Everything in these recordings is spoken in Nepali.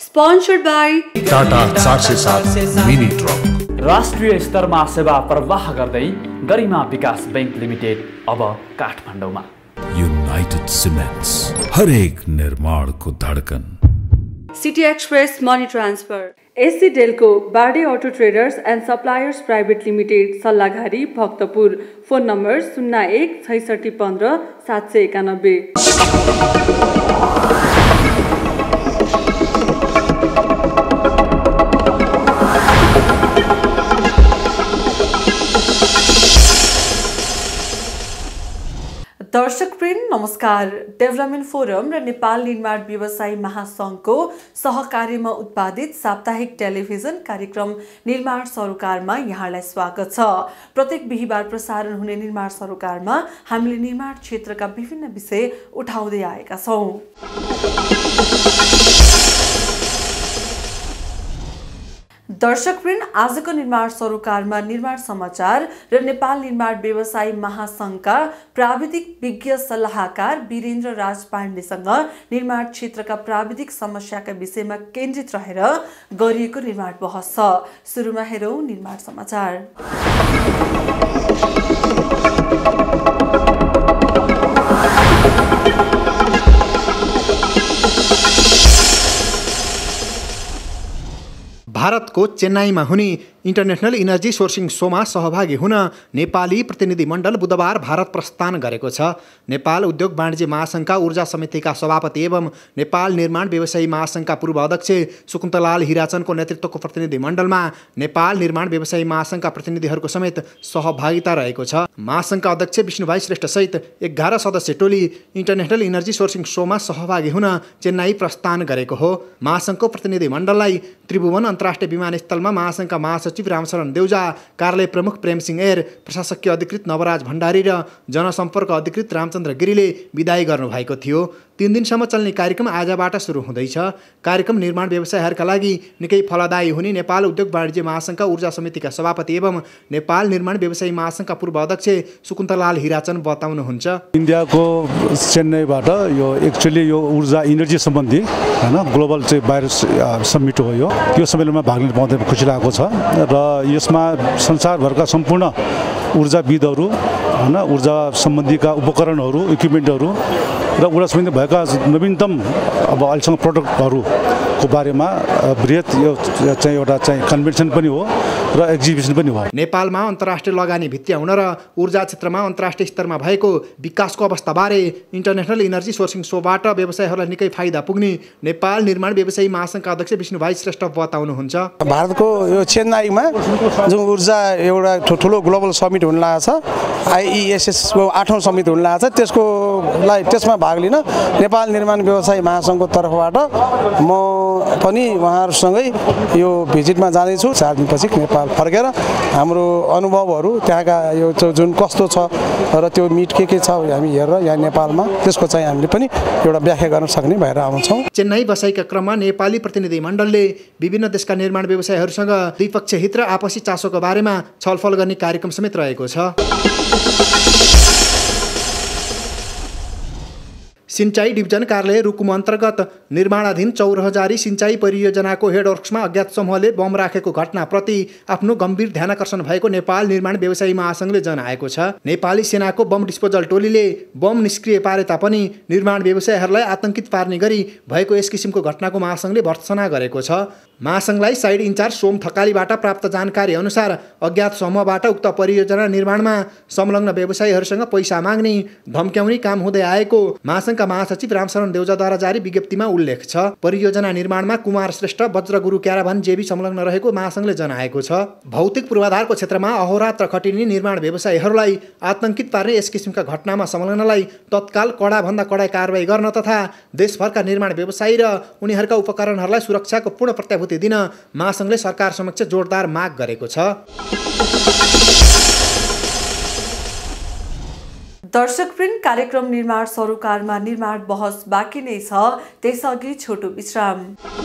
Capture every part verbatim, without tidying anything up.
Sponsored by टाटा चार सय सात मिनी ट्रक। राष्ट्रिय स्तरमा सेवा प्रवाह गर्दै गरिमा विकास बैंक लिमिटेड अब काठमाडौँमा। यूनाइटेड सीमेंट्स, हरेक निर्माणको धडकन। City Express Money Transfer, SC डेलको बार्डे auto traders and suppliers private limited Sallaghari Bhaktapur. Phone number शून्य एक छैसठी पन्ध्र सात सय एकानब्बे। दर्शकवृन्द नमस्कार। डेभलपमेन्ट फोरम र नेपाल निर्माण व्यवसायी महासंघको सहकार्यमा उत्पादित साप्ताहिक टेलिभिजन कार्यक्रम निर्माण सरोकारमा यहाँलाई स्वागत छ। प्रत्येक बिहीबार प्रसारण हुने निर्माण सरोकारमा हामीले निर्माण क्षेत्रका विभिन्न विषय उठाउँदै आएका छौं। दर्शकवृन्द आजको निर्माण सरोकारमा निर्माण समाचार र नेपाल निर्माण व्यवसायी महासंघका प्राविधिक विज्ञ सल्लाहकार वीरेन्द्र राज पाण्डेसँग निर्माण क्षेत्रका प्राविधिक समस्याका विषयमा केन्द्रित रहेर गरिएको निर्माण बहस छ। सुरुमा हेरौं निर्माण समाचार। भारतको चेन्नईमा हुने इन्टरनेसनल इनर्जी सोर्सिङ सोमा सहभागी हुन नेपाली प्रतिनिधिमण्डल बुधबार भारत प्रस्थान गरेको छ। नेपाल उद्योग वाणिज्य महासंघका ऊर्जा समितिका सभापति एवं नेपाल निर्माण व्यवसायी महासंघका पूर्व अध्यक्ष सुकुन्तलाल हिराचनको नेतृत्वको प्रतिनिधिमण्डलमा नेपाल निर्माण व्यवसायी महासंघका प्रतिनिधिहरूको समेत सहभागिता रहेको छ। महासंघका अध्यक्ष विष्णुभाइ श्रेष्ठ सहित एघार सदस्य टोली इन्टरनेसनल इनर्जी सोर्सिङ सोमा सहभागी हुन चेन्नई प्रस्थान गरेको हो। महासंघको प्रतिनिधिमण्डललाई त्रिभुवन अन्तर्राष्ट्रिय विमानस्थलमा महासंघका महासचिव रामशरण देउजा, कार्यालय प्रमुख प्रेमसिंह एर, प्रशासकीय अधिकृत नवराज भण्डारी र जनसम्पर्क अधिकृत रामचन्द्र गिरीले विदाई गर्नुभएको थियो। तीन दिनसम्म चल्ने कार्यक्रम आजबाट सुरु हुँदैछ। कार्यक्रम निर्माण व्यवसायहरूका लागि निकै फलदायी हुने नेपाल उद्योग वाणिज्य महासंघका ऊर्जा समितिका सभापति एवं नेपाल निर्माण व्यवसायी महासंघका पूर्व अध्यक्ष सुकुन्तलाल हिराचन बताउनुहुन्छ। इन्डियाको चेन्नईबाट यो एक्चुअली यो ऊर्जा इनर्जी सम्बन्धी हैन ग्लोबल चाहिँ बाहिर समिट हो। यो यो सम्मेलनमा भाग लिन पाउँदै खुसी लागेको छ र यसमा संसारभरका सम्पूर्ण ऊर्जाविदहरू हैन ऊर्जा सम्बन्धीका उपकरणहरू इक्विपमेन्टहरू र ऊर्जा सम्बन्धी भएका नवीनतम अब अहिलेसम्म प्रडक्टहरूको बारेमा बृहत यो चाहिँ एउटा चाहिँ कन्भेन्सन पनि हो र एक्जिबिसन पनि हो। नेपालमा अन्तर्राष्ट्रिय लगानी भित्र्याउन र ऊर्जा क्षेत्रमा अन्तर्राष्ट्रिय स्तरमा भएको विकासको अवस्थाबारे इन्टरनेसनल इनर्जी सोर्सिङ सोबाट व्यवसायहरूलाई निकै फाइदा पुग्ने नेपाल निर्माण व्यवसायी महासंघका अध्यक्ष विष्णुभाइ श्रेष्ठ बताउनुहुन्छ। भारतको यो चेन्नईमा जुन ऊर्जा एउटा ठुलो ग्लोबल समिट हुन लागेको छ, आइइएसएसको आठौँ समिट हुन लागेको छ, त्यसको लाई त्यसमा भाग लिन नेपाल निर्माण व्यवसायी महासंघको तर्फबाट म पनि उहाँहरूसँगै यो भिजिटमा जाँदैछु। चार दिनपछि नेपाल फर्केर हाम्रो अनुभवहरू त्यहाँका यो जुन कस्तो छ र त्यो मिट के के छ हामी हेरेर यहाँ नेपालमा त्यसको चाहिँ हामीले पनि एउटा व्याख्या गर्न सक्ने भएर आउँछौँ। चेन्नई बसाइका क्रममा नेपाली प्रतिनिधिमण्डलले विभिन्न देशका निर्माण व्यवसायीहरूसँग द्विपक्षीय हित र आपसी चासोको बारेमा छलफल गर्ने कार्यक्रम समेत रहेको छ। सिंचाई डिभिजन कार्यालय रुकुम अन्तर्गत निर्माणाधीन चौरहजारी सिंचाई परियोजनाको हेडवर्क्समा अज्ञात समूहले बम राखेको घटनाप्रति आफ्नो गम्भीर ध्यानाकर्षण भएको नेपाल निर्माण व्यवसायी महासंघले जनाएको छ। नेपाली सेनाको बम डिस्पोजल टोलीले बम निष्क्रिय पारे तापनि निर्माण व्यवसायीहरूलाई आतंकित पार्ने गरी भएको यस किसिमको घटनाको महासंघले भर्त्सना गरेको छ। महासंघलाई साइड इन्चार्ज सोम थकालीबाट प्राप्त जानकारी अनुसार अज्ञात समूहबाट उक्त परियोजना निर्माणमा संलग्न व्यवसायीहरूसँग पैसा माग्ने धम्क्याउने काम हुँदै आएको महासंघका महासचिव रामशरण देउजाद्वारा जारी विज्ञप्तिमा उल्लेख छ। परियोजना निर्माणमा कुमार श्रेष्ठ, वज्रगुरु क्याराभान जेबी संलग्न रहेको महासंघले जनाएको छ। भौतिक पूर्वाधारको क्षेत्रमा अहोरात्र खटिने निर्माण व्यवसायीहरूलाई आतंकित पार्ने यस किसिमका घटनामा संलग्नलाई तत्काल कडाभन्दा कडा कारबाही गर्न तथा देशभरका निर्माण व्यवसायी र उनीहरूका उपकरणहरूलाई सुरक्षाको पूर्ण प्रत्याभूति दिन महासंघले सरकार समक्ष जोरदार माग गरेको छ। दर्शकवृन्द कार्यक्रम निर्माण सरोकारमा निर्माण बहस बाँकी नै छ, त्यसअघि छोटो विश्राम।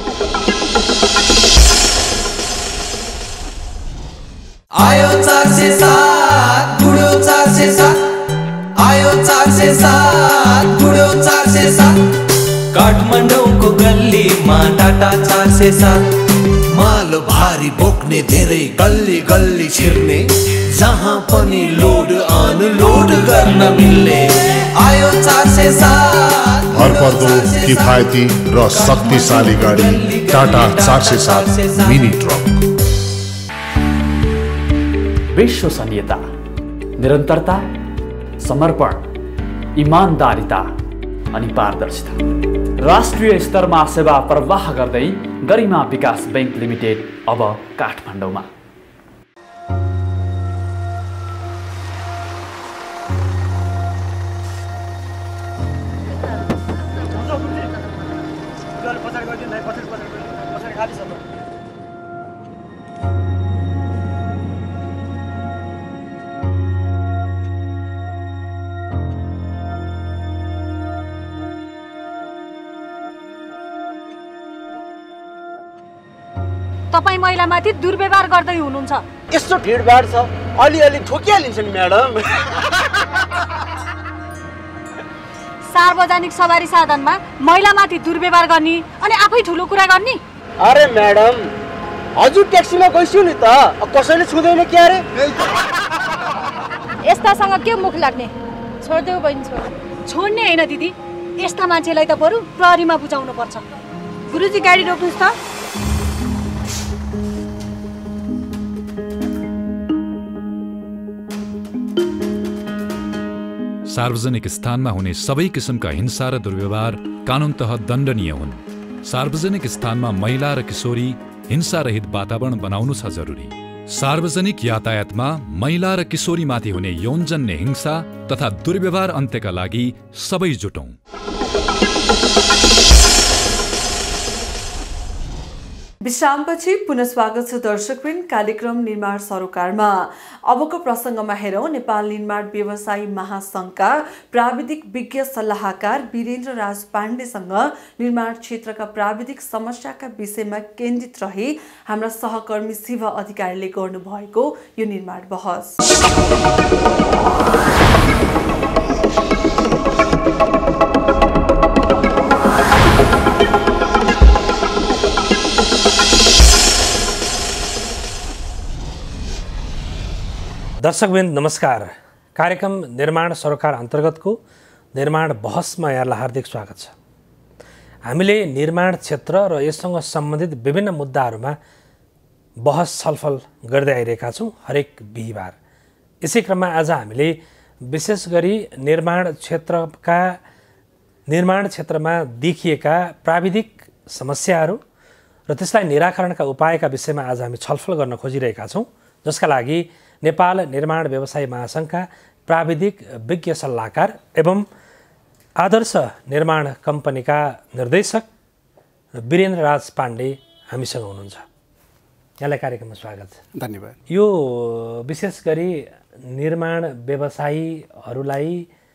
आयो चार सय सात बुढो चार सय सात, आयो चार सय सात बुढो चार सय सात, काठमाडौँको गल्लीमा टाटा चार सय सात माल भारी बोक्ने धेरै गल्ली गल्ली छिर्ने जहाँ पनि लोड अनलोड गर्न मिल्ने आयो चार सय सात भरपर्दो किफायती र शक्तिशाली गाडी टाटा चार सय सात मिनी ट्रक। विश्वसनीयता, निरन्तरता, समर्पण, इमानदारिता अनि पारदर्शिता। राष्ट्रिय स्तरमा सेवा प्रवाह गर्दै गरिमा विकास बैंक लिमिटेड अब काठमाडौँमा। तपाई महिलामाथि दुर्व्यवहार गर्दै हुनुहुन्छ। यस्तो भिडभाड छ, अलिअलि ठोकिहालिन्छ नि म्याडम। सार्वजनिक सवारी साधनमा महिलामाथि दुर्व्यवहार गर्ने अनि आफै ठुलो कुरा गर्ने। अरे म्याडम, हजुर ट्याक्सीमा गइस्यौ नि त, कसैले छुँदैन के अरे? यस्तासँग के मुख लाग्ने? छोड्देऊ बहिनी, छोड। छोड्ने हैन दिदी, यस्ता मान्छेलाई त बरु प्रहरीमा बुझाउनु पर्छ। गुरुजी गाडी रोक्नुस् त। सार्वजनिक स्थानमा हुने सबै किसिमका हिंसा र दुर्व्यवहार कानुनतः दण्डनीय हुन्। सार्वजनिक स्थानमा महिला र किशोरी हिंसा रहित वातावरण बनाउनु छ जरुरी। सार्वजनिक यातायातमा महिला र किशोरीमाथि हुने यौनजन्य हिंसा तथा दुर्व्यवहार अन्त्यका लागि सबै जुटौं। विश्रामपछि पुनः स्वागत छ दर्शकवृन्द कार्यक्रम निर्माण सरोकारमा। अबको प्रसङ्गमा हेरौँ नेपाल निर्माण व्यवसायी महासङ्घका प्राविधिक विज्ञ सल्लाहकार वीरेन्द्र राज पाण्डेसँग निर्माण क्षेत्रका प्राविधिक समस्याका विषयमा केन्द्रित रही हाम्रा सहकर्मी शिव अधिकारीले गर्नुभएको यो निर्माण बहस। दर्शकवृन्द नमस्कार। कार्यक्रम निर्माण सरोकार अन्तर्गतको निर्माण बहसमा यहाँलाई हार्दिक स्वागत छ। हामीले निर्माण क्षेत्र र यससँग सम्बन्धित विभिन्न मुद्दाहरूमा बहस छलफल गर्दै आइरहेका छौँ हरेक बिहिबार। यसै क्रममा आज हामीले विशेष गरी निर्माण क्षेत्रका निर्माण क्षेत्रमा देखिएका प्राविधिक समस्याहरू र त्यसलाई निराकरणका उपायका विषयमा आज हामी छलफल गर्न खोजिरहेका छौँ, जसका लागि नेपाल निर्माण व्यवसायी महासङ्घका प्राविधिक विज्ञ सल्लाहकार एवं आदर्श निर्माण कम्पनीका निर्देशक वीरेन्द्र राज पाण्डे हामीसँग हुनुहुन्छ। यहाँलाई कार्यक्रममा स्वागत छ। धन्यवाद। यो विशेष गरी निर्माण व्यवसायीहरूलाई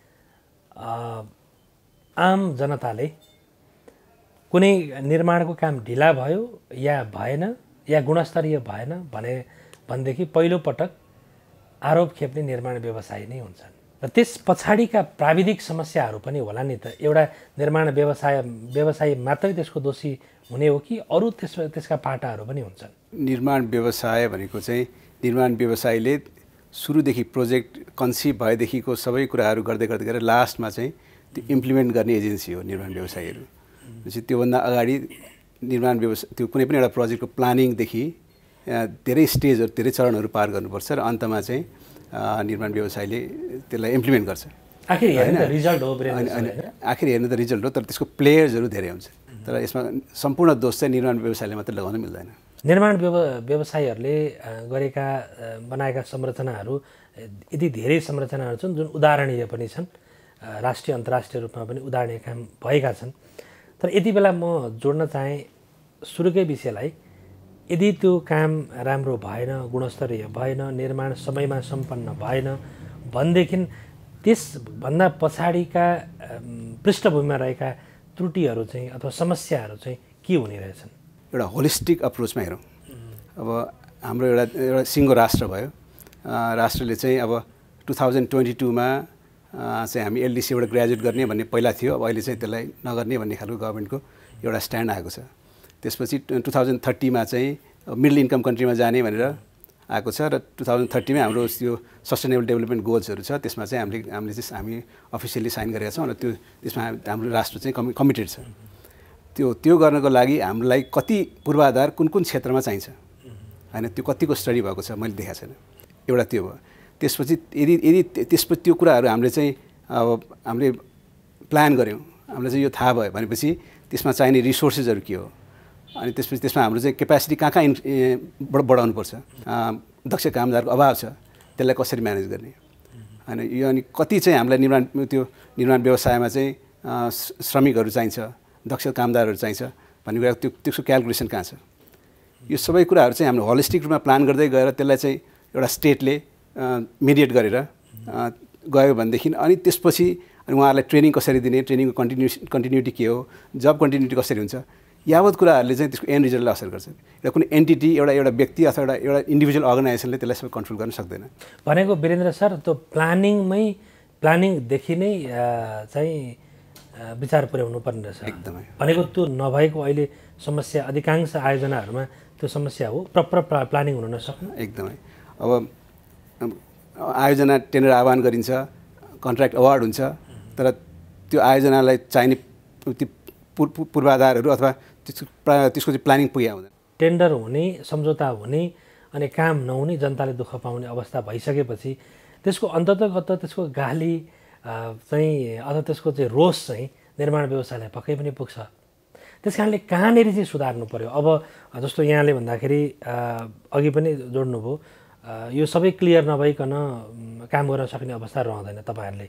आम जनताले कुनै निर्माणको काम ढिला भयो या भएन या गुणस्तरीय भएन भने भनेदेखि पहिलो पटक आरोप खेप्ने निर्माण व्यवसायी नै हुन्छन् र त्यस पछाडिका प्राविधिक समस्याहरू पनि होला नि त। एउटा निर्माण व्यवसाय व्यवसायी मात्रै त्यसको दोषी हुने हो कि अरू त्यस त्यसका पाटाहरू पनि हुन्छन्? निर्माण व्यवसाय भनेको चाहिँ निर्माण व्यवसायीले सुरुदेखि प्रोजेक्ट कन्सिभ भएदेखिको सबै कुराहरू गर्दै गर्दै गरेर लास्टमा चाहिँ त्यो इम्प्लिमेन्ट गर्ने एजेन्सी हो निर्माण व्यवसायीहरू। भनेपछि त्योभन्दा अगाडि निर्माण व्यवसाय त्यो कुनै पनि एउटा प्रोजेक्टको प्लानिङदेखि धेरै स्टेजहरू धेरै चरणहरू पार गर्नुपर्छ र अन्तमा चाहिँ निर्माण व्यवसायीले त्यसलाई इम्प्लिमेन्ट गर्छ। आखिर हेर्नु त रिजल्ट हो, आखिर हेर्नु त रिजल्ट हो, तर त्यसको प्लेयर्सहरू धेरै हुन्छ। तर यसमा सम्पूर्ण दोष चाहिँ निर्माण व्यवसायले मात्रै लगाउन मिल्दैन। निर्माण व्यव व्यवसायीहरूले गरेका बनाएका संरचनाहरू यति धेरै संरचनाहरू छन् जुन उदाहरणीय पनि छन्, राष्ट्रिय अन्तर्राष्ट्रिय रूपमा पनि उदाहरणीय काम भएका छन्। तर यति बेला म जोड्न चाहेँ सुरुकै विषयलाई, यदि त्यो काम राम्रो भएन, गुणस्तरीय भएन, निर्माण समयमा सम्पन्न भएन भनेदेखि त्यसभन्दा पछाडिका पृष्ठभूमिमा रहेका त्रुटिहरू चाहिँ अथवा समस्याहरू चाहिँ के हुने रहेछन्? एउटा होलिस्टिक अप्रोचमा हेरौँ। अब हाम्रो एउटा एउटा सिङ्गो राष्ट्र भयो, राष्ट्रले चाहिँ अब टु थाउजन्ड ट्वेन्टी टूमा चाहिँ हामी एलडिसीबाट ग्रेजुएट गर्ने भन्ने पहिला थियो, अब अहिले चाहिँ त्यसलाई नगर्ने भन्ने खालको गभर्मेन्टको एउटा स्ट्यान्ड आएको छ। त्यसपछि टु थाउजन्ड थर्टीमा चाहिँ मिडल इन्कम कन्ट्रीमा जाने भनेर आएको छ र टु थाउजन्ड थर्टीमा हाम्रो त्यो सस्टेनेबल डेभलपमेन्ट गोल्सहरू छ, त्यसमा चाहिँ हामीले हामीले चाहिँ हामी अफिसियली साइन गरेका छौँ र त्यो त्यसमा हाम्रो राष्ट्र चाहिँ कमि कमिटेड छ। त्यो त्यो गर्नको लागि हामीलाई कति पूर्वाधार कुन कुन क्षेत्रमा चाहिन्छ होइन, त्यो कतिको स्टडी भएको छ मैले देखाएको छैन। एउटा त्यो भयो। त्यसपछि यदि यदि त्यसपछि त्यो कुराहरू हामीले चाहिँ अब हामीले प्लान गऱ्यौँ, हामीलाई चाहिँ यो थाहा भयो भनेपछि त्यसमा चाहिने रिसोर्सेसहरू के हो, अनि त्यसपछि त्यसमा हाम्रो चाहिँ क्यापेसिटी कहाँ कहाँ बढाउनुपर्छ, दक्ष कामदारको अभाव छ त्यसलाई कसरी म्यानेज गर्ने होइन, यो अनि कति चाहिँ हामीलाई निर्माण त्यो निर्माण व्यवसायमा चाहिँ श्रमिकहरू चाहिन्छ, दक्ष कामदारहरू चाहिन्छ भन्ने कुरा त्यो त्यसको क्यालकुलेसन कहाँ छ। यो सबै कुराहरू चाहिँ हामीले होलिस्टिक रूपमा प्लान गर्दै गएर त्यसलाई चाहिँ एउटा स्टेटले मिडिएट गरेर गयो भनेदेखि अनि त्यसपछि अनि उहाँहरूलाई ट्रेनिङ कसरी दिने, ट्रेनिङको कन्टिन्यु कन्टिन्युटी के हो, जब कन्टिन्युटी कसरी हुन्छ, यावत कुराहरूले चाहिँ त्यसको एन्ड रिजल्टलाई असर गर्छ। एउटा कुनै एन्टिटी एउटा एउटा व्यक्ति अथवा एउटा एउटा इन्डिभिजुअल अर्गनाइजेसनले त्यसलाई सबै कन्ट्रोल गर्न सक्दैन। भनेको वीरेन्द्र सर त्यो प्लानिङमै प्लानिङदेखि नै चाहिँ विचार पुर्याउनु पर्ने रहेछ एकदमै। भनेको त्यो नभएको अहिले समस्या अधिकांश आयोजनाहरूमा त्यो समस्या हो, प्रपर प्लानिङ हुन नसक्नु। एकदमै। अब आयोजना टेन्डर आह्वान गरिन्छ, कन्ट्र्याक्ट अवार्ड हुन्छ, तर त्यो आयोजनालाई चाहिने त्यो पूर्वाधारहरू अथवा त्यसको त्यसको चाहिँ प्लानिङ पुगेको हुँदैन। टेन्डर हुने, सम्झौता हुने अनि काम नहुने, जनताले दुःख पाउने अवस्था भइसकेपछि त्यसको अन्ततगत त्यसको गाली चाहिँ अथवा त्यसको चाहिँ रोष चाहिँ निर्माण व्यवसायलाई पक्कै पनि पुग्छ। त्यस कारणले कहाँनिर चाहिँ सुधार्नु पर्यो। अब जस्तो यहाँले भन्दाखेरि अघि पनि जोड्नुभयो, यो सबै क्लियर नभइकन काम गर्न सक्ने अवस्था रहँदैन तपाईँहरूले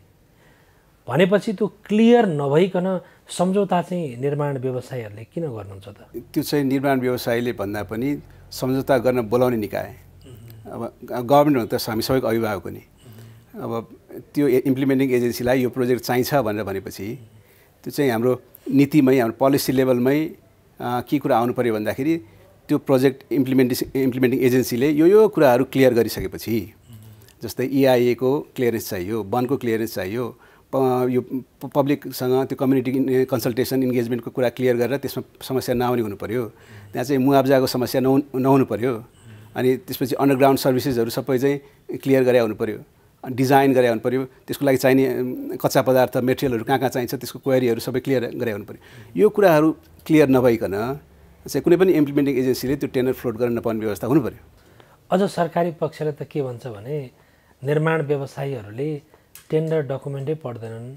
भनेपछि त्यो क्लियर नभइकन सम्झौता चाहिँ निर्माण व्यवसायीहरूले किन गर्नुहुन्छ त? त्यो चाहिँ निर्माण व्यवसायीले भन्दा पनि सम्झौता गर्न बोलाउने निकाय, अब गभर्मेन्ट हो त हामी सबैको अभिभावक हो नि। अब त्यो इम्प्लिमेन्टिङ एजेन्सीलाई यो प्रोजेक्ट चाहिन्छ भनेर भनेपछि त्यो चाहिँ हाम्रो नीतिमै हाम्रो पोलिसी लेभलमै के कुरा आउनु पऱ्यो भन्दाखेरि त्यो प्रोजेक्ट इम्प्लिमेन्टेसन इम्प्लिमेन्टिङ एजेन्सीले यो यो कुराहरू क्लियर गरिसकेपछि, जस्तै इआइएको क्लियरेन्स चाहियो, वनको क्लियरेन्स चाहियो, यो पब्लिकसँग त्यो कम्युनिटी कन्सल्टेसन इन्गेजमेन्टको कुरा क्लियर गरेर त्यसमा समस्या नआउने हुनु पऱ्यो, त्यहाँ चाहिँ मुआब्जाको समस्या नहु नहुनु पऱ्यो, अनि त्यसपछि अन्डरग्राउन्ड सर्भिसेसहरू सबै चाहिँ क्लियर गरे हुनु पऱ्यो, डिजाइन गरे हुनु पऱ्यो, त्यसको लागि चाहिने कच्चा पदार्थ मेटेरियलहरू कहाँ कहाँ चाहिन्छ त्यसको क्वेरीहरू सबै क्लियर गरे हुनु पऱ्यो। यो कुराहरू क्लियर नभइकन चाहिँ कुनै पनि इम्प्लिमेन्टिङ एजेन्सीले त्यो टेन्डर फ्लोट गर्न नपाउने व्यवस्था हुनु पऱ्यो। अझ सरकारी पक्षले त के भन्छ भने निर्माण व्यवसायीहरूले टेन्डर डकुमेन्टै पढ्दैनन्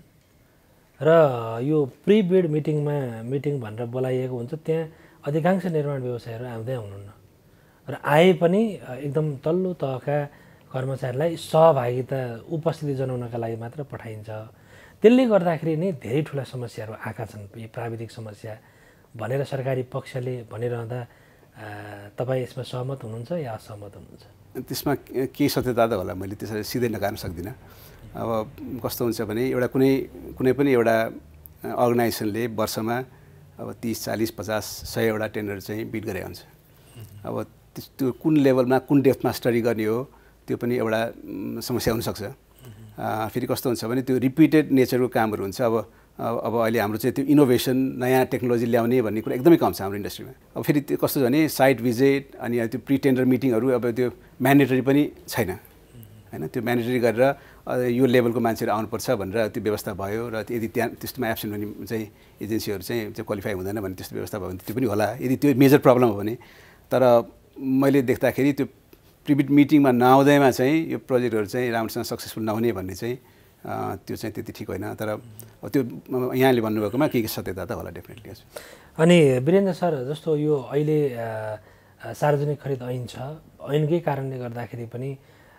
र यो प्री बिड मिटिङमा मिटिङ भनेर बोलाइएको हुन्छ, त्यहाँ अधिकांश निर्माण व्यवसायीहरू आउँदै हुनुहुन्न र आए पनि एकदम तल्लो तहका कर्मचारीलाई सहभागिता उपस्थिति जनाउनका लागि मात्र पठाइन्छ। त्यसले गर्दाखेरि नै धेरै ठुला समस्याहरू आएका छन्, प्राविधिक समस्या भनेर सरकारी पक्षले भनिरहँदा तपाईँ यसमा सहमत हुनुहुन्छ या असहमत हुनुहुन्छ? त्यसमा केही सत्यता त होला, मैले त्यसरी सिधै नकार्न सक्दिनँ। अब कस्तो हुन्छ भने एउटा कुनै कुनै पनि एउटा अर्गनाइजेसनले वर्षमा अब तिस चालिस पचास सयवटा टेन्डर चाहिँ बिड गरेको हुन्छ। अब त्यो कुन लेभलमा कुन डेप्थमा स्टडी गर्ने हो त्यो पनि एउटा समस्या हुनसक्छ। फेरि कस्तो हुन्छ भने त्यो रिपिटेड नेचरको कामहरू हुन्छ। अब अब अहिले हाम्रो चाहिँ त्यो इनोभेसन नयाँ टेक्नोलोजी ल्याउने भन्ने कुरा एकदमै कम छ हाम्रो इन्डस्ट्रीमा। अब फेरि त्यो कस्तो छ भने साइट भिजिट अनि त्यो प्री टेन्डर मिटिङहरू अब त्यो म्यान्डेटरी पनि छैन होइन, त्यो म्यान्डेटरी गरेर यो लेभलको मान्छेहरू आउनुपर्छ भनेर त्यो व्यवस्था भयो र यदि त्यहाँ त्यस्तोमा एब्सेन्ट हुने चाहिँ एजेन्सीहरू चाहिँ त्यो क्वालिफाई हुँदैन भने त्यस्तो व्यवस्था भयो भने त्यो पनि होला, यदि त्यो मेजर प्रब्लम हो भने। तर मैले देख्दाखेरि त्यो प्रिबिड मिटिङमा नआउँदैमा चाहिँ यो प्रोजेक्टहरू चाहिँ राम्रोसँग सक्सेसफुल नहुने भन्ने चाहिँ त्यो चाहिँ त्यति ठिक होइन। तर त्यो यहाँले भन्नुभएकोमा के के सत्यता त होला डेफिनेटली। अनि वीरेन्द्र सर, जस्तो यो अहिले सार्वजनिक खरिद ऐन छ, ऐनकै कारणले गर्दाखेरि पनि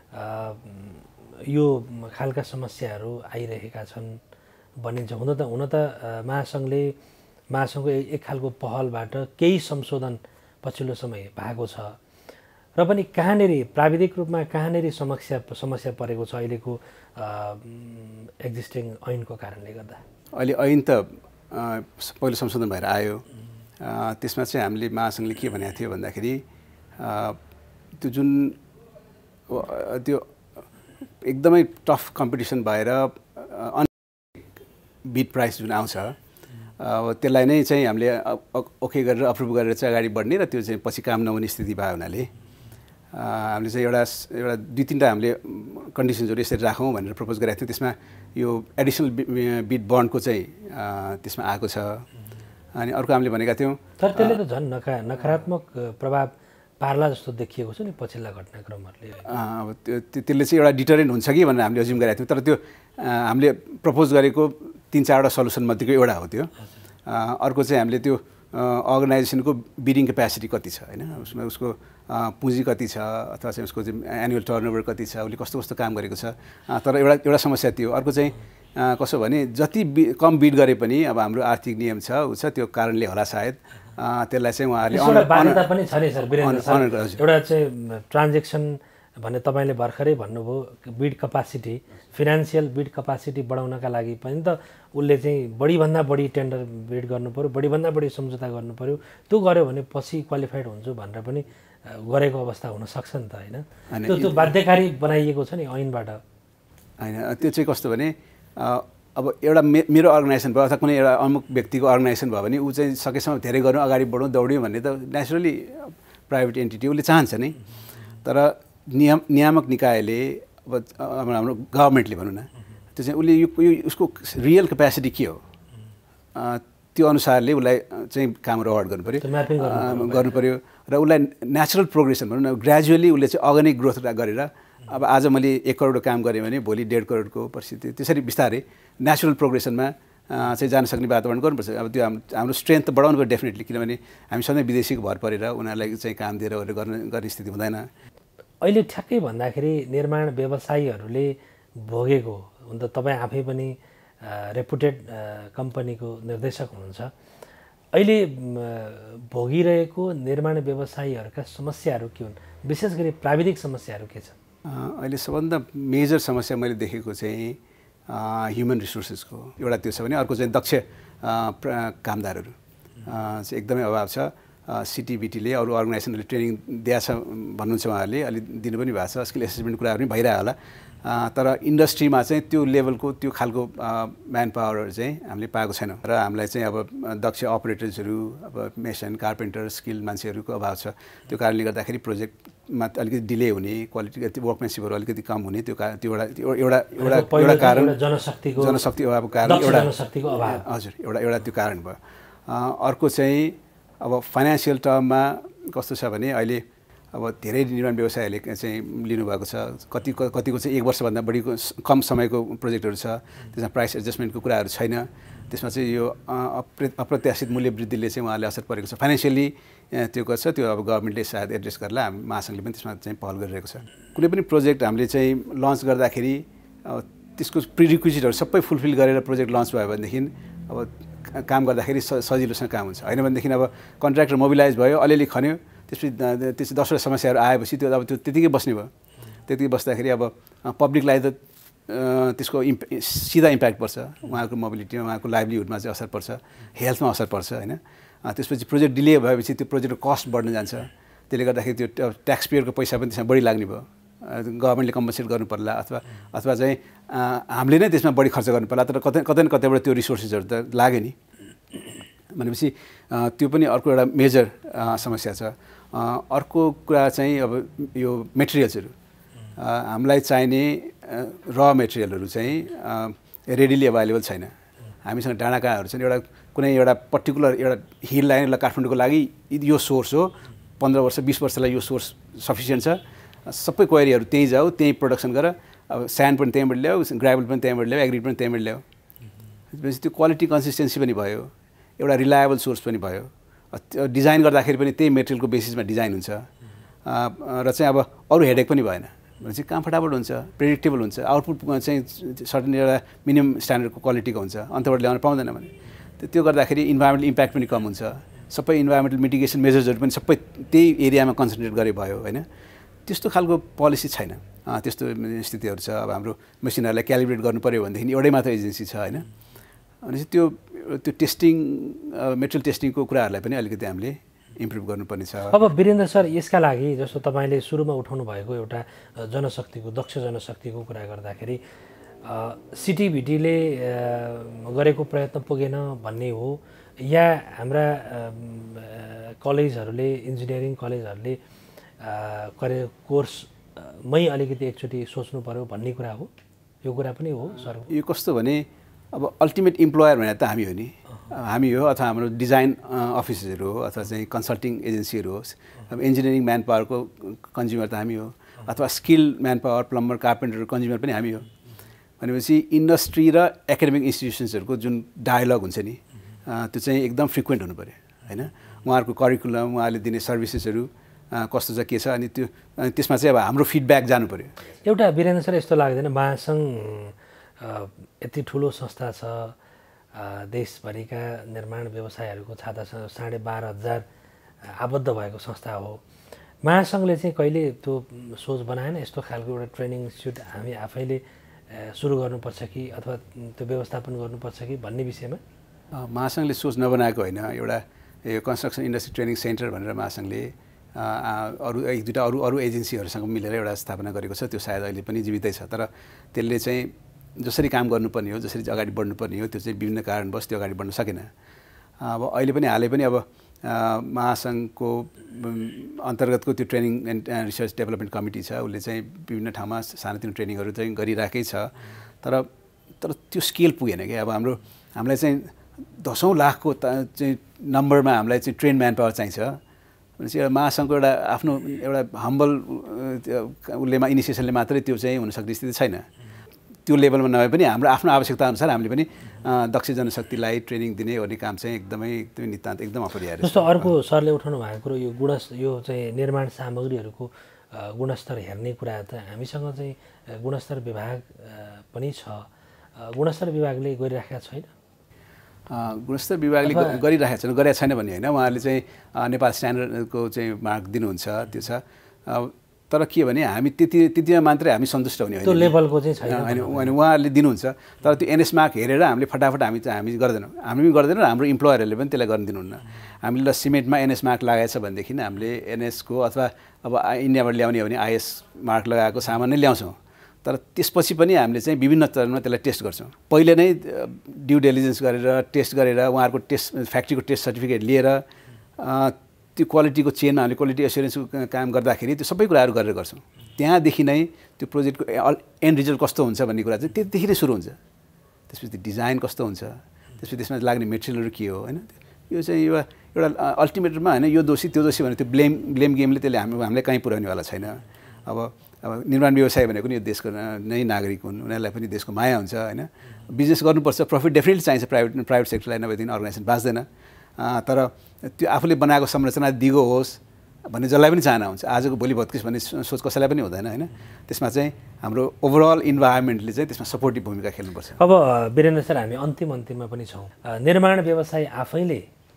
यो खालका समस्याहरू आइरहेका छन् भनिन्छ। हुन त हुन त महासङ्घले महासङ्घको एक खालको पहलबाट केही संशोधन पछिल्लो समय भएको छ र पनि कहाँनिर प्राविधिक रूपमा कहाँनिर समस्या समस्या परेको छ अहिलेको एक्जिस्टिङ ऐनको कारणले गर्दा? अहिले ऐन त पहिलो संशोधन भएर आयो, त्यसमा चाहिँ हामीले महासङ्घले के भनेको थियो भन्दाखेरि त्यो जुन त्यो एकदमै टफ कम्पिटिसन भएर बिड प्राइस जुन आउँछ अब त्यसलाई नै चाहिँ हामीले ओके गरेर अप्रुभ गरेर चाहिँ अगाडि बढ्ने र त्यो चाहिँ पछि काम नहुने स्थिति भयो हुनाले हामीले चाहिँ एउटा एउटा दुई तिनवटा हामीले कन्डिसन्सहरू यसरी राखौँ भनेर प्रपोज गरेको थियौँ। त्यसमा यो एडिसनल बिड बन्डको चाहिँ त्यसमा आएको छ। अनि अर्को हामीले भनेका थियौँ तर त्यसले त झन् नका नकारात्मक प्रभाव पार्ला जस्तो देखिएको छ नि पछिल्ला घटनाक्रमहरूले। अब त्यो त्यसले चाहिँ एउटा डिटरेन्ट हुन्छ कि भनेर हामीले अज्युम गरेका थियौँ। तर त्यो हामीले प्रपोज गरेको तिन चारवटा सल्युसन मध्येको एउटा हो त्यो। अर्को चाहिँ हामीले त्यो अर्गनाइजेसनको बिडिङ क्यापेसिटी कति छ होइन, उसमा उसको पुँजी कति छ अथवा चाहिँ उसको चाहिँ एनुअल टर्नओभर कति छ, उसले कस्तो कस्तो काम गरेको छ। तर एउटा एउटा समस्या त्यो। अर्को चाहिँ कसो भने जति बि कम बिड गरे पनि अब हाम्रो आर्थिक नियम छ उ छ त्यो कारणले होला सायद त्यसलाई चाहिँ उहाँहरूले बाध्यता पनि छ नि सर वीरेन्द्र सर। एउटा चाहिँ ट्रान्जेक्सन भने तपाईँले भर्खरै भन्नुभयो bid capacity, financial bid capacity बढाउनका लागि पनि त उसले चाहिँ बढीभन्दा बढी टेन्डर बिड गर्नु पऱ्यो, बढीभन्दा बढी सम्झौता गर्नु पऱ्यो। त्यो गर्यो भने पछि क्वालिफाइड हुन्छु भनेर पनि गरेको अवस्था हुनसक्छ नि त होइन। त्यो त्यो बाध्यकारी बनाइएको छ नि ऐनबाट होइन। त्यो चाहिँ कस्तो भने अब एउटा मे मेरो अर्गनाइजेसन भयो अथवा कुनै एउटा अमुक व्यक्तिको अर्गनाइजेसन भयो भने ऊ चाहिँ सकेसम्म धेरै गर्नु अगाडि बढौँ दौड्यो भन्ने त नेचुरली प्राइभेट एन्टिटी उसले चाहन्छ नि। तर नियम नियामक निकायले अब हाम्रो गभर्मेन्टले भनौँ न त्यो चाहिँ उसले यो उसको रियल क्यापेसिटी के हो त्यो अनुसारले उसलाई चाहिँ काम रवार्ड गर्नु पऱ्यो गर्नु पऱ्यो र उसलाई नेचुरल प्रोग्रेसन भनौँ न ग्रेजुअली उसले चाहिँ अर्ग्यानिक ग्रोथ गरेर अब आज मैले एक करोडको काम गरेँ भने भोलि डेढ करोडको परिस्थिति त्यसरी बिस्तारै नेचुरल प्रोग्रेसनमा चाहिँ जान सक्ने वातावरण गर्नुपर्छ। अब त्यो हाम्रो स्ट्रेन्थ त बढाउनु पर्यो डेफिनेटली, किनभने हामी सधैँ विदेशीको भर परेर उनीहरूलाई चाहिँ काम दिएर गर्ने गर्ने स्थिति हुँदैन। अहिले ठ्याक्कै भन्दाखेरि निर्माण व्यवसायीहरूले भोगेको हुन त तपाईँ आफै पनि रेपुटेड कम्पनीको निर्देशक हुनुहुन्छ, अहिले भोगिरहेको निर्माण व्यवसायीहरूका समस्याहरू के हुन्, विशेष गरी प्राविधिक समस्याहरू के छन्? अहिले सबभन्दा मेजर समस्या मैले देखेको चाहिँ ह्युमन रिसोर्सेसको एउटा त्यो छ भने अर्को चाहिँ दक्ष कामदारहरू चाहिँ एकदमै अभाव छ। सिटिबिटीले अरू अर्गनाइजेसनले ट्रेनिङ दिएछ भन्नुहुन्छ उहाँहरूले, अलि दिनु पनि भएको छ, स्किल एसेसमेन्ट कुराहरू पनि भइरह्यो होला। तर इन्डस्ट्रीमा चाहिँ त्यो लेभलको त्यो खालको म्यान पावरहरू चाहिँ हामीले पाएको छैनौँ र हामीलाई चाहिँ अब दक्ष अपरेटर्सहरू अब मेसन कार्पेन्टर स्किल मान्छेहरूको अभाव छ। त्यो कारणले गर्दाखेरि प्रोजेक्टमा अलिकति डिले हुने, क्वालिटी वर्कमेनसिपहरू अलिकति कम हुने त्यो त्यो एउटा एउटा एउटा एउटा कारण जनशक्तिको जनशक्ति अभावको कारण एउटा हजुर एउटा एउटा त्यो कारण भयो। अर्को चाहिँ अब फाइनेन्सियल टर्ममा कस्तो छ भने अहिले अब धेरै निर्माण व्यवसायहरूले चाहिँ लिनुभएको छ, कति कतिको चाहिँ एक वर्षभन्दा बढीको कम समयको प्रोजेक्टहरू छ, त्यसमा प्राइस एडजस्टमेन्टको कुराहरू छैन। त्यसमा चाहिँ यो अप्रत्याशित मूल्य वृद्धिले चाहिँ उहाँले असर परेको छ। फाइनेन्सियली त्यो गर्छ, त्यो अब गभर्मेन्टले सायद एड्रेस गर्ला, हामी महासङ्घले पनि त्यसमा चाहिँ पहल गरिरहेको छ। कुनै पनि प्रोजेक्ट हामीले चाहिँ लन्च गर्दाखेरि त्यसको प्रिरिक्विजिटहरू सबै फुलफिल गरेर प्रोजेक्ट लन्च भयो भनेदेखि अब काम गर्दाखेरि सजिलोसँग काम हुन्छ। होइन भनेदेखि अब कन्ट्र्याक्टर मोबिलाइज भयो, अलिअलि खन्यो, त्यसपछि त्यसपछि दसवटा समस्याहरू आएपछि त्यो अब त्यो त्यतिकै बस्ने भयो। त्यतिकै बस्दाखेरि अब पब्लिकलाई त त्यसको इम्प सिधा इम्प्याक्ट पर्छ, उहाँको मोबिलिटीमा उहाँको लाइभलीहुडमा चाहिँ असर पर्छ, हेल्थमा असर पर्छ होइन। त्यसपछि प्रोजेक्ट डिले भएपछि त्यो प्रोजेक्टको कस्ट बढ्न जान्छ, त्यसले गर्दाखेरि त्यो ट्याक्स पेयरको पैसा पनि त्यसमा बढी लाग्ने भयो, गभर्मेन्टले कम्पनसेट गर्नु पर्ला अथवा अथवा चाहिँ हामीले नै त्यसमा बढी खर्च गर्नु पर्ला। तर कतै कतै न कतैबाट त्यो रिसोर्सेसहरू त लाग्यो नि, भनेपछि त्यो पनि अर्को एउटा मेजर समस्या छ। अर्को कुरा चाहिँ अब यो मेटेरियल्सहरू हामीलाई चाहिने र मेटेरियलहरू चाहिँ रेडिली एभाइलेबल छैन। हामीसँग डाँडाकाँडाहरू छन्, एउटा कुनै एउटा पर्टिकुलर एउटा हिल लाइन काठमाडौँको लागि यो सोर्स हो, पन्ध्र वर्ष बिस वर्षलाई यो सोर्स सफिसियन्ट छ, सबै क्वारीहरू त्यहीँ जाऊ, त्यहीँ प्रोडक्सन गर, अब स्यान्ड पनि त्यहीँबाट ल्याऊ, ग्राभल पनि त्यहीँबाट ल्याऊ, एग्रिड पनि त्यहीँबाट ल्याऊ। त्यसपछि त्यो क्वालिटी कन्सिस्टेन्सी पनि भयो, एउटा रिलायबल सोर्स पनि भयो। डिजाइन गर्दाखेरि पनि त्यही मेटेरियलको बेसिसमा डिजाइन हुन्छ र चाहिँ अब अरू हेडेक पनि भएन भनेपछि काम फटाफट हुन्छ, प्रेडिक्टेबल हुन्छ, आउटपुट चाहिँ सर्टेन एउटा मिनिमम स्ट्यान्डर्डको क्वालिटीको हुन्छ, अन्तबाट ल्याउन पाउँदैन भने त्यो गर्दाखेरि इन्भाइरोमेन्टल इम्प्याक्ट पनि कम हुन्छ, सबै इन्भाइरोमेन्टल मिटिगेसन मेजर्सहरू पनि सबै त्यही एरियामा कन्सन्ट्रेट गरे भयो होइन। त्यस्तो खालको पोलिसी छैन, त्यस्तो स्थितिहरू छ। अब हाम्रो मेसिनहरूलाई क्यालिब्रेट गर्नु पऱ्यो भनेदेखि एउटै मात्र एजेन्सी छ होइन। भनेपछि त्यो त्यो टेस्टिङ मेटेरियल टेस्टिङको कुराहरूलाई पनि अलिकति हामीले इम्प्रुभ गर्नुपर्ने छ। अब वीरेन्द्र सर, यसका लागि जस्तो तपाईँले सुरुमा उठाउनु भएको एउटा जनशक्तिको दक्ष जनशक्तिको कुरा गर्दाखेरि सिटिभिटीले गरेको प्रयत्न पुगेन भन्ने हो या हाम्रा कलेजहरूले इन्जिनियरिङ कलेजहरूले गरे कोर्समै अलिकति एकचोटि सोच्नु पर्यो भन्ने कुरा हो यो कुरा पनि हो सर यो कस्तो भने अब अल्टिमेट इम्प्लोयर भनेर त हामी हो नि हामी हो अथवा हाम्रो डिजाइन अफिसहरू हो अथवा चाहिँ कन्सल्टिङ एजेन्सीहरू होस् अब इन्जिनियरिङ म्यान पावरको कन्ज्युमर त हामी हो अथवा skill manpower plumber carpenter consumer पनि हामी हो भनेपछि इन्डस्ट्री र एकाडेमिक इन्स्टिट्युसन्सहरूको जुन डायलग हुन्छ नि त्यो चाहिँ एकदम फ्रिक्वेन्ट हुनु पऱ्यो होइन उहाँहरूको करिकुलम उहाँले दिने सर्भिसेसहरू कस्तो छ के छ अनि त्यो त्यसमा चाहिँ अब हाम्रो फिडब्याक जानु पऱ्यो एउटा वीरेन्द्र सर यस्तो लाग्दैन महासङ्घ यति ठुलो संस्था छ देशभरिका निर्माण व्यवसायहरूको छाता साढे बाह्र हजार आबद्ध भएको संस्था हो महासङ्घले चाहिँ कहिले त्यो सोच बनाएन यस्तो खालको एउटा ट्रेनिङ इन्स्टिट्युट हामी आफैले सुरु गर्नुपर्छ कि अथवा त्यो व्यवस्थापन गर्नुपर्छ कि भन्ने विषयमा महासङ्घले सोच नबनाएको होइन एउटा यो कन्स्ट्रक्सन इन्डस्ट्री ट्रेनिङ सेन्टर भनेर महासङ्घले अरू एक दुईवटा अरू अरू एजेन्सीहरूसँग मिलेर एउटा स्थापना गरेको छ त्यो सायद अहिले पनि जीवितै छ तर त्यसले चाहिँ जसरी काम गर्नुपर्ने हो जसरी अगाडि बढ्नुपर्ने हो त्यो चाहिँ विभिन्न कारणवश त्यो अगाडि बढ्न सकेन अब अहिले पनि हालै पनि अब महासङ्घको अन्तर्गतको त्यो training and research development committee छ उसले चाहिँ विभिन्न ठाउँमा सानोतिनो ट्रेनिङहरू चाहिँ गरिरहेकै छ तर तर त्यो स्केल पुगेन कि अब हाम्रो हामीलाई चाहिँ दसौँ लाखको चाहिँ नम्बरमा हामीलाई चाहिँ ट्रेन म्यान पावर चाहिन्छ भनेपछि एउटा महासङ्घको एउटा आफ्नो एउटा हम्बल उसले इनिसिएसनले मात्रै त्यो चाहिँ हुनसक्ने स्थिति छैन त्यो लेभलमा नभए पनि हाम्रो आफ्नो आवश्यकता अनुसार हामीले पनि दक्ष जनशक्तिलाई ट्रेनिङ दिने ओर्ने काम चाहिँ एकदमै एकदमै नितान्त एकदम अपरिहार्य जस्तो अर्को सरले उठाउनु भएको कुरो यो गुणस् यो चाहिँ निर्माण सामग्रीहरूको गुणस्तर हेर्ने कुरा त हामीसँग चाहिँ गुणस्तर विभाग पनि छ गुणस्तर विभागले गरिराखेका छैन गुणस्तर विभागले गरिरहेको छैन गरेका छैन भन्ने होइन उहाँहरूले चाहिँ नेपाल स्ट्यान्डर्डको चाहिँ मार्क दिनुहुन्छ त्यो छ तर के भने हामी त्यति त्यतिमा मात्रै हामी सन्तुष्ट हुने होइन त्यो लेभलको चाहिँ छैन होइन होइन उहाँहरूले दिनुहुन्छ तर त्यो एनएस मार्क हेरेर हामीले फटाफट हामी चाहिँ हामी गर्दैनौँ हामी पनि गर्दैनौँ हाम्रो इम्प्लोयरहरूले पनि त्यसलाई गर्न दिनुहुन्न हामीले ल सिमेन्टमा एनएस मार्क लगाएछ भनेदेखि हामीले एनएसको अथवा अब इन्डियाबाट ल्याउने हो भने आइएस मार्क लगाएको सामान नै ल्याउँछौँ तर त्यसपछि पनि हामीले चाहिँ विभिन्न चरणमा त्यसलाई टेस्ट गर्छौँ पहिले नै ड्यु डेलिजेन्स गरेर टेस्ट गरेर उहाँहरूको टेस्ट फ्याक्ट्रीको टेस्ट सर्टिफिकेट लिएर त्यो क्वालिटीको चेनमा हामीले क्वालिटी एस्युरेन्सको काम गर्दाखेरि त्यो सबै कुराहरू गरेर गर्छौँ त्यहाँदेखि नै त्यो प्रोजेक्टको एन्ड रिजल्ट कस्तो हुन्छ भन्ने कुरा चाहिँ त्यतिदेखि नै सुरु हुन्छ त्यसपछि डिजाइन कस्तो हुन्छ त्यसपछि त्यसमा लाग्ने मेटेरियलहरू के हो होइन यो चाहिँ यो एउटा अल्टिमेटमा होइन यो दोषी त्यो दोषी भने त्यो ब्लेम ब्लेम गेमले त्यसले हामी हामीलाई कहीँ पुर्याउनेवाला छैन अब अब निर्माण व्यवसाय भनेको नि यो देशको नै नागरिक हुन् उनीहरूलाई पनि देशको माया हुन्छ होइन बिजनेस गर्नुपर्छ प्रफिट डेफिनेटली चाहिन्छ प्राइभेट प्राइभेट सेक्टरलाई नभएदेखि अर्गनाइजेसन बाँच्दैन तर त्यो आफूले बनाएको संरचना दिगो होस् भन्ने जसलाई पनि चाहना हुन्छ आजको भोलि भत्किस भन्ने सोच कसैलाई पनि हुँदैन होइन त्यसमा चाहिँ हाम्रो ओभरअल इन्भाइरोमेन्टले चाहिँ त्यसमा सपोर्टिभ भूमिका खेल्नुपर्छ अब वीरेन्द्र सर हामी अन्तिम अन्तिममा पनि छौँ निर्माण व्यवसाय आफैले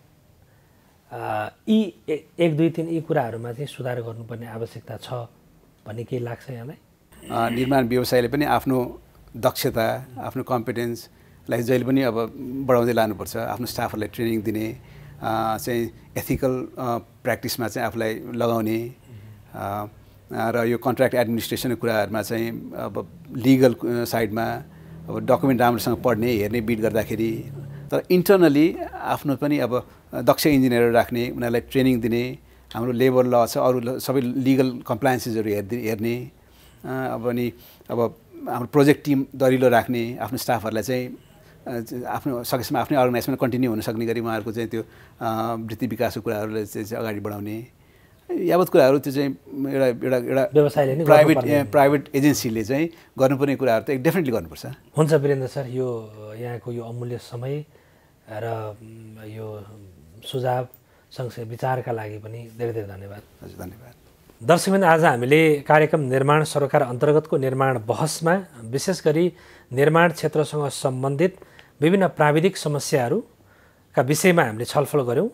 यी एक दुई तिन यी कुराहरूमा चाहिँ सुधार गर्नुपर्ने आवश्यकता छ भन्ने केही लाग्छ यहाँलाई निर्माण व्यवसायले पनि आफ्नो दक्षता आफ्नो कम्पिटेन्सलाई जहिले पनि अब बढाउँदै लानुपर्छ आफ्नो स्टाफहरूलाई ट्रेनिङ दिने चाहिँ एथिकल प्र्याक्टिसमा चाहिँ आफूलाई लगाउने र यो कन्ट्र्याक्ट एडमिनिस्ट्रेसनको कुराहरूमा चाहिँ अब लिगल साइडमा अब डकुमेन्ट राम्रोसँग पढ्ने हेर्ने बिट गर्दाखेरि तर इन्टर्नली आफ्नो पनि अब दक्ष इन्जिनियरहरू राख्ने उनीहरूलाई ट्रेनिङ दिने हाम्रो लेबर ल छ अरू सबै लिगल कम्प्लायन्सेसहरू हेर्ने हेर्ने अब अनि अब हाम्रो प्रोजेक्ट टिम दरिलो राख्ने आफ्नो स्टाफहरूलाई चाहिँ आफ्नो सकेसम्म आफ्नै अर्गनाइजेसनमा कन्टिन्यू हुन सक्ने गरी उहाँहरूको चाहिँ त्यो वृत्ति विकासको कुराहरूलाई चाहिँ अगाडि बढाउने यावत कुराहरू त्यो चाहिँ एउटा एउटा एउटा व्यवसायले नै प्राइभेट प्राइभेट एजेन्सीले चाहिँ गर्नुपर्ने कुराहरू त डेफिनेटली गर्नुपर्छ हुन्छ वीरेन्द्र सर यो यहाँको यो अमूल्य समय र यो सुझाव सँगसँगै विचारका लागि पनि धेरै धेरै धन्यवाद हजुर धन्यवाद दर्शकवृन्द आज हामीले कार्यक्रम निर्माण सरोकार अन्तर्गतको निर्माण बहसमा विशेष गरी निर्माण क्षेत्रसँग सम्बन्धित विभिन्न प्राविधिक समस्याहरूका विषयमा हामीले छलफल गऱ्यौँ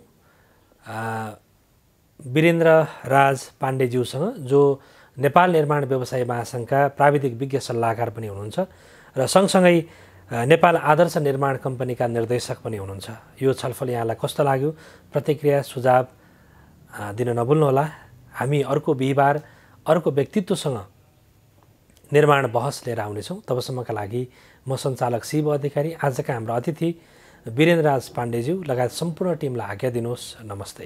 वीरेन्द्र राज पाण्डेज्यूसँग जो नेपाल निर्माण व्यवसाय महासङ्घका प्राविधिक विज्ञ सल्लाहकार पनि हुनुहुन्छ र सँगसँगै नेपाल आदर्श निर्माण कम्पनीका निर्देशक पनि हुनुहुन्छ यो छलफल यहाँलाई कस्तो लाग्यो प्रतिक्रिया सुझाव दिन नभुल्नुहोला हामी अर्को बिहिबार अर्को व्यक्तित्वसँग निर्माण बहस लिएर आउनेछौँ। तबसम्मका लागि म सञ्चालक शिव अधिकारी, आजका हाम्रो अतिथि वीरेन्द्र राज पाण्डेज्यू लगायत सम्पूर्ण टिमलाई आज्ञा दिनुहोस्। नमस्ते।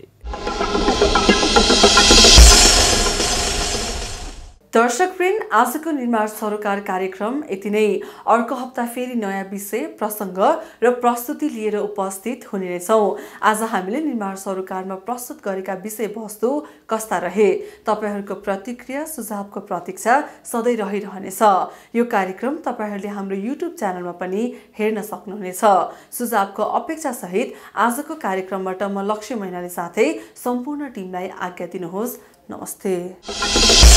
दर्शकवृन्द, आजको निर्माण सरोकार कार्यक्रम यति नै। अर्को हप्ता फेरि नयाँ विषय, प्रसङ्ग र प्रस्तुति लिएर उपस्थित हुने रहेछौँ। आज हामीले निर्माण सरोकारमा प्रस्तुत गरेका विषयवस्तु कस्ता रहे, तपाईँहरूको प्रतिक्रिया सुझावको प्रतीक्षा सधैँ रहिरहनेछ। यो कार्यक्रम तपाईँहरूले हाम्रो युट्युब च्यानलमा पनि हेर्न सक्नुहुनेछ। सुझावको अपेक्षासहित आजको कार्यक्रमबाट म लक्ष्य मैनाली साथै सम्पूर्ण टिमलाई आज्ञा दिनुहोस्। नमस्ते।